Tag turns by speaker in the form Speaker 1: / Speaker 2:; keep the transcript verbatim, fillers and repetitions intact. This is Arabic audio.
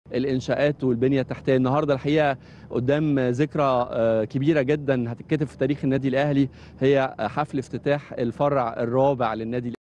Speaker 1: الانشاءات والبنيه التحتيه. النهارده الحقيقه قدام ذكرى كبيره جدا هتتكتب في تاريخ النادي الاهلي، هي حفل افتتاح الفرع الرابع للنادي